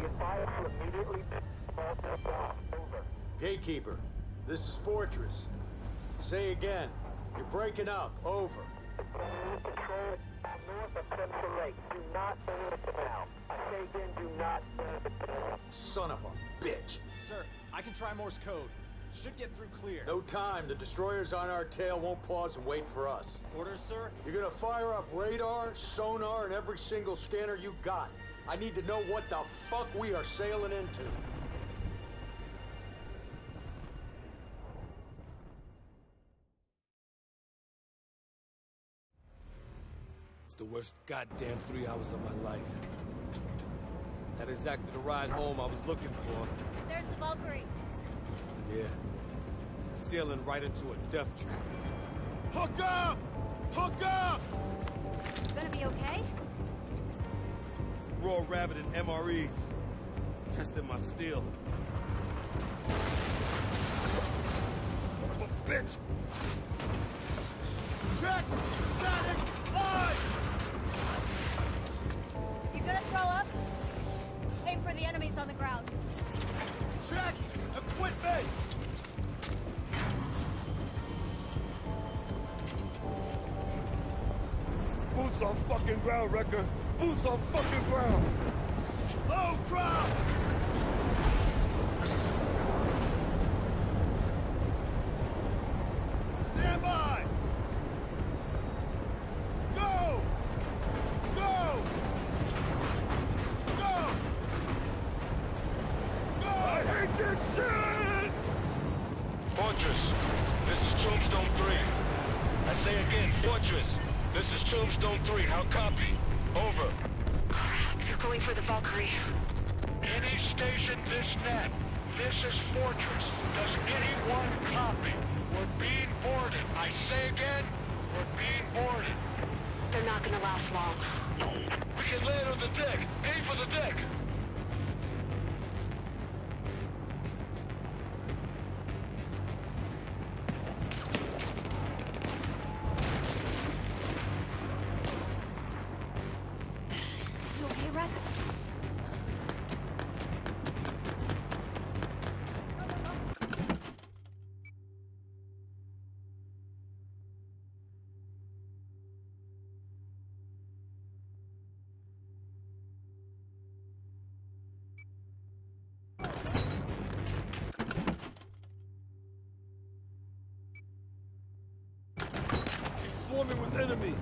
Gatekeeper, this is Fortress. Say again. You're breaking up. Over. Control north of Central Lake. Do not enter the canal. I say again, do not enter the canal. Son of a bitch. Sir, I can try Morse code. Should get through clear. No time. The destroyers on our tail won't pause and wait for us. Orders, sir? You're gonna fire up radar, sonar, and every single scanner you got. I need to know what the fuck we are sailing into. It's the worst goddamn 3 hours of my life. Not exactly the ride home I was looking for. There's the Valkyrie. Yeah. Sailing right into a death trap. Hook up! Hook up! Gonna be okay? Raw Rabbit and MREs. Testing my steel. Son of a bitch! Check! Static! Live! You gonna throw up? Aim for the enemies on the ground. Check! Equipment! Boots on fucking ground, Recker! Boots on fucking ground! Low drop! Stand by! Go! Go! Go! Go! I hate this shit! Fortress, this is Tombstone 3. I say again, Fortress, this is Tombstone 3. How copy? Over. They're going for the Valkyrie. Any station this net. This is Fortress. Does anyone copy? We're being boarded. I say again, we're being boarded. They're not gonna last long. We can land on the deck. Aim for the deck. You okay, Reck? She's swarming with enemies!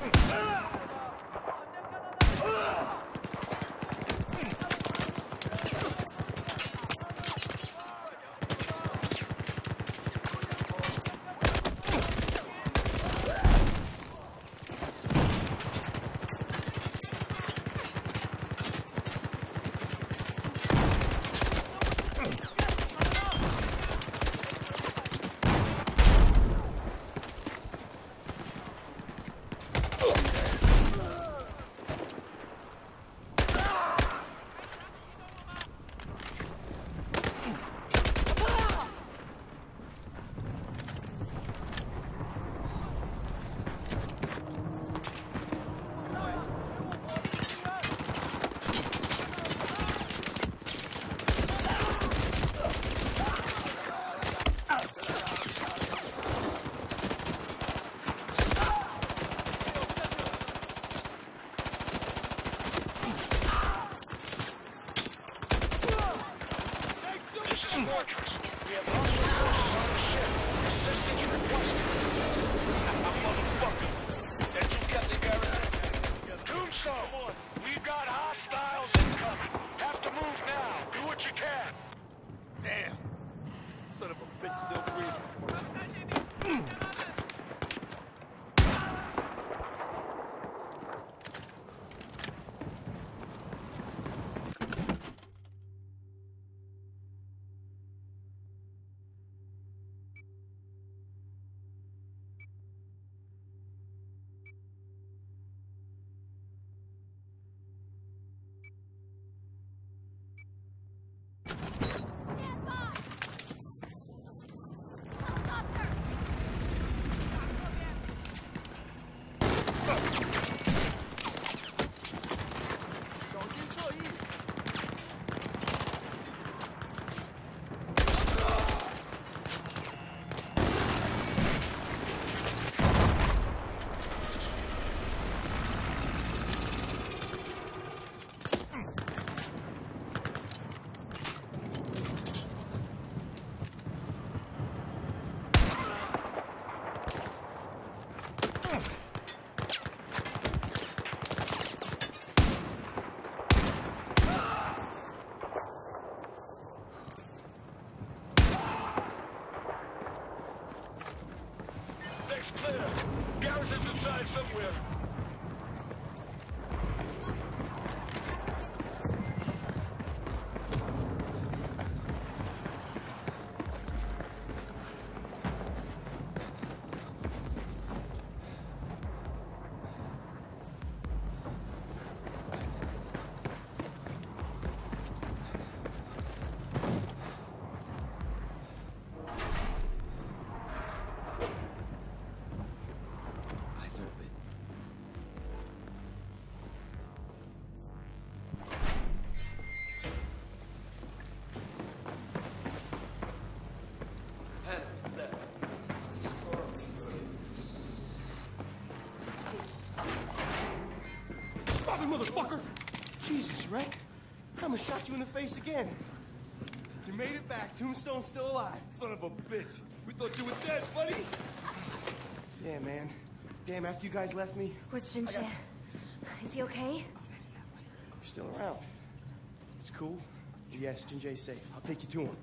Fortress. We have hostile forces on the ship. Assistance requested. Motherfucker. That you got the garrison? Tombstone! We've got hostiles incoming. Have to move now. Do what you can. Damn! Son of a bitch still breathing. Clear. Garrison's inside somewhere. Motherfucker! Jesus, Reck. I almost shot you in the face again. You made it back. Tombstone's still alive. Son of a bitch. We thought you were dead, buddy. Yeah, man. Damn, after you guys left me... Where's Jinjie? Is he okay? You're still around. It's cool. Yes, Jinjie's safe. I'll take you to him.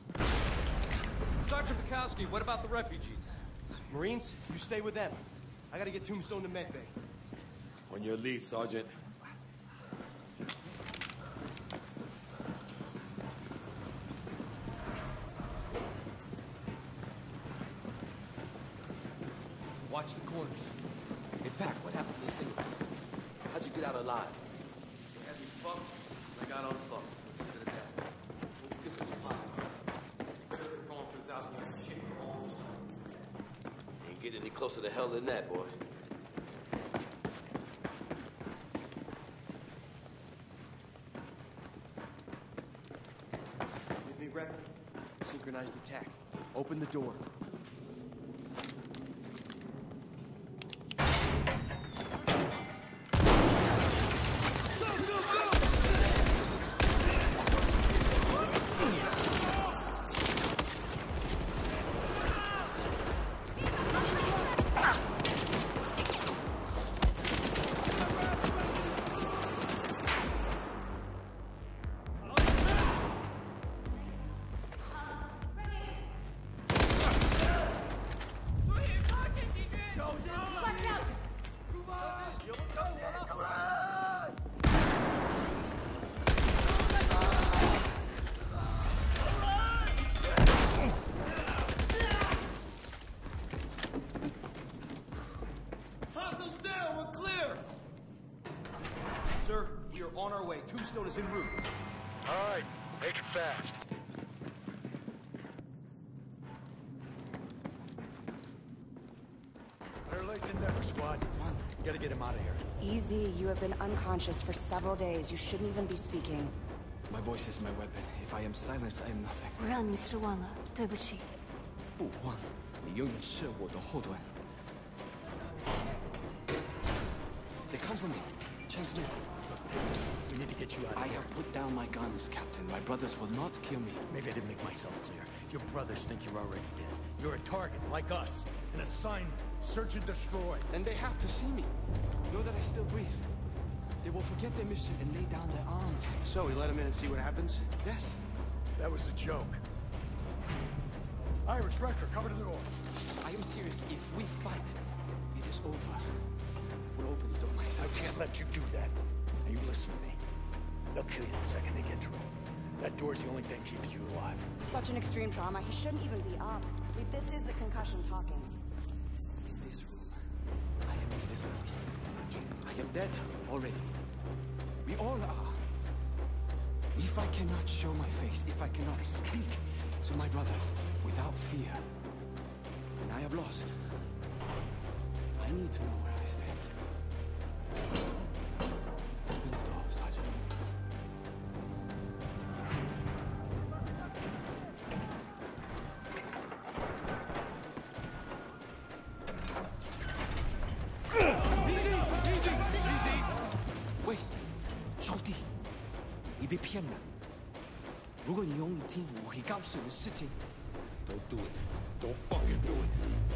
Dr. Bukowski, what about the refugees? Marines, you stay with them. I gotta get Tombstone to Med Bay. On your lead, Sergeant. Watch the corners. Hey, Pac, what happened to this thing? How'd you get out alive? As we fucked, I got on fuck. Let's leave it at that. We'll get to the pot. Better than going for this house and shit for all this time. Ain't get any closer to hell than that, boy. With me, Recker. Synchronized attack. Open the door. Sir, we are on our way. Tombstone is en route. All right, make it fast. Better late than never, squad. We gotta get him out of here. Easy, you have been unconscious for several days. You shouldn't even be speaking. My voice is my weapon. If I am silent, I am nothing. 我让你失望了，对不起。 不慌，你永远是我的后盾。They come for me. Chance me. We need to get you out of I here. have put down my guns, Captain. My brothers will not kill me. Maybe I didn't make myself clear. Your brothers think you're already dead. You're a target, like us. An assignment. Search and destroy. Then they have to see me. Know that I still breathe. They will forget their mission and lay down their arms. So, we let him in and see what happens? Yes. That was a joke. Irish, Recker, cover the door. I am serious. If we fight, it is over. We'll open the door myself. I can't let you do that. Now you listen to me. They'll kill you the second they get through. That door's the only thing keeping you alive. Such an extreme trauma, he shouldn't even be up. This is the concussion talking. In this room, I am invisible. I am dead already. We all are. If I cannot show my face, if I cannot speak to my brothers without fear, then I have lost. I need to know where I stand. Open the door, Sergeant.喂，兄弟，你被骗了。如果你用力听，我会告诉你事情。 Don't do it. Don't fucking do it.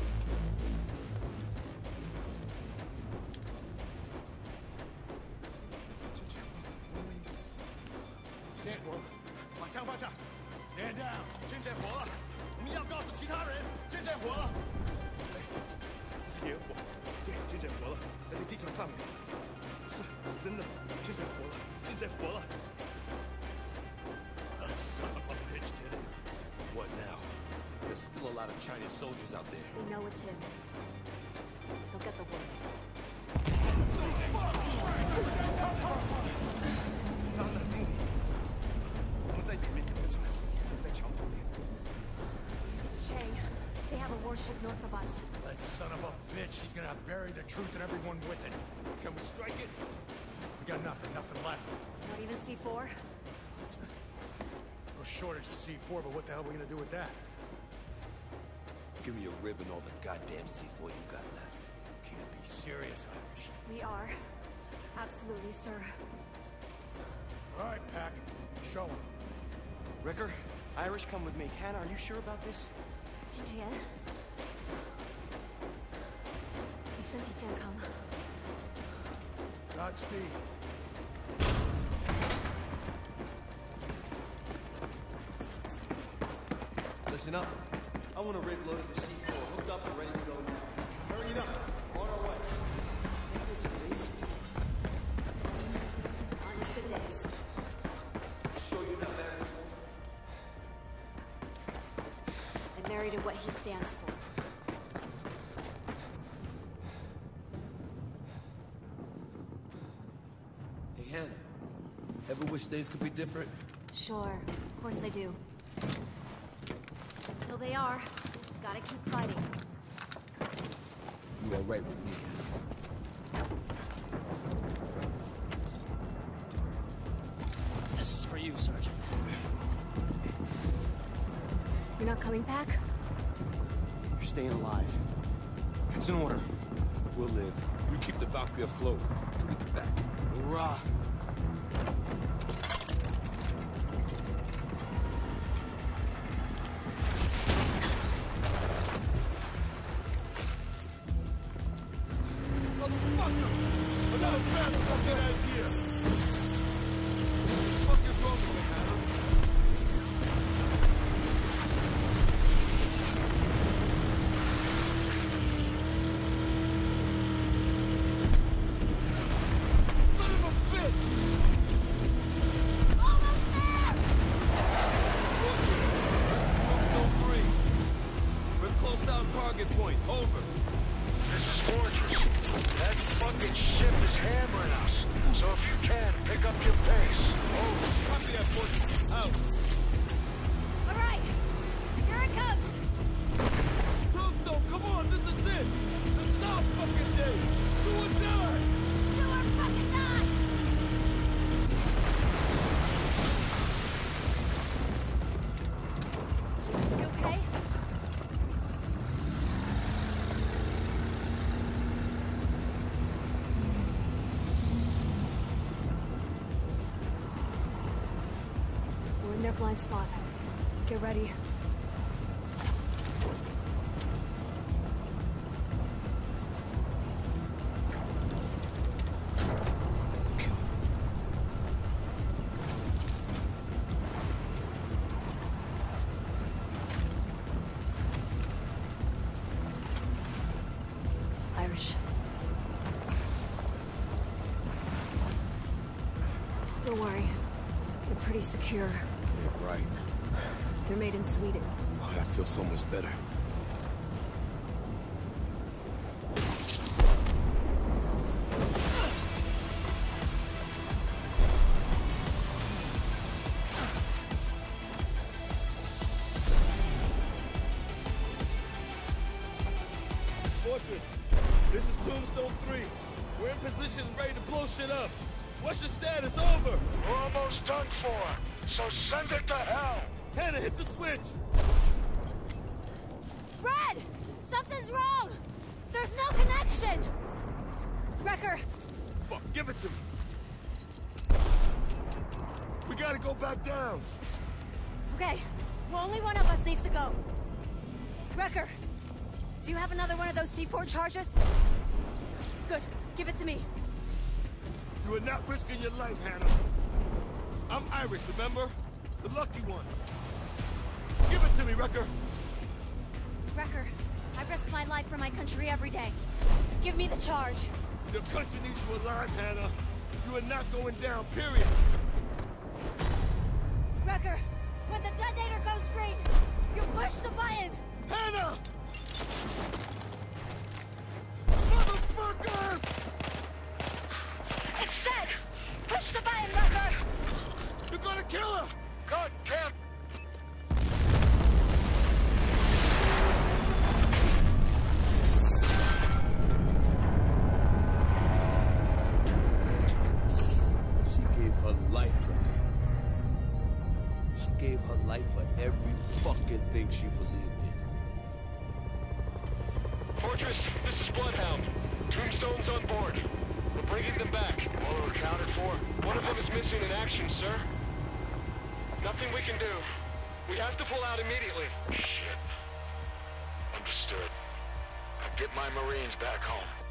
Stand 把枪放下。Stand down。军舰活了，我们要告诉其他人，军舰活了。对，这是野火。对，军舰活了，还在地船上面。是真的，军舰活了，军舰活了。Son of a bitch did it. What now? There's still a lot of Chinese soldiers out there. They know it's him. They'll get the word. 是张的命令。我们在里面有个船，在桥旁边。 It's Shang. They have a warship north of us. That son of a bitch, he's gonna bury the truth and everyone with it. Can we strike it? We got nothing left. Not even C4? No shortage of C4, but what the hell are we gonna do with that? Give me a rib and all the goddamn C4 you got left. Can't be serious, Irish. We are. Absolutely, sir. All right, Pack. Show him. Recker, Irish, come with me. Hannah, are you sure about this? 之前，你身体健康吗？ Godspeed. Listen up. I want a rig loaded with C4, hooked up and ready to go now. Hurry it up. We're on our way. This is easy. Honest it is. Sure you're not married? I'm married to what he stands for. Hey, Hannah. Ever wish days could be different? Sure, of course I do. Until they are, gotta keep fighting. You all right with me? This is for you, Sergeant. You're not coming back? You're staying alive. It's an order. We'll live. You keep the Valkyrie afloat until we get back. Hurrah! point. Over. This is Fortress. That fucking ship is hammering us. So if you can, pick up your pace. Oh, copy that, Fortress. Out. All right, here it comes. Tombstone, come on, this is it. This is our fucking day. Do or die. Do or fucking die. You okay? We're in their blind spot. Get ready. Irish. Don't worry. They're pretty secure. Yeah, right. They're made in Sweden. Oh, that feels so much better. Fortress, this is Tombstone 3. We're in position ready to blow shit up. What's your status? Over. We're almost done for, so send it to hell. Hannah, hit the switch. Red! Something's wrong! There's no connection! Recker! Fuck, give it to me. We gotta go back down. Okay, well, only one of us needs to go. Recker, do you have another one of those C4 charges? Good, give it to me. You are not risking your life, Hannah. I'm Irish, remember? The lucky one. Give it to me, Recker. Recker, I risk my life for my country every day. Give me the charge. Your country needs you alive, Hannah. You are not going down, period. Recker, when the detonator goes green, you push the button! Hannah! Motherfuckers! It's set! Push the button, Recker! You're gonna kill her! God damn. She gave her life for me. She gave her life for every fucking thing she believed in. Fortress, this is Bloodhound. Tombstone's on board. We're bringing them back. All are accounted for. One of them is missing in action, sir. Nothing we can do. We have to pull out immediately. Shit. Understood. I'll get my Marines back home.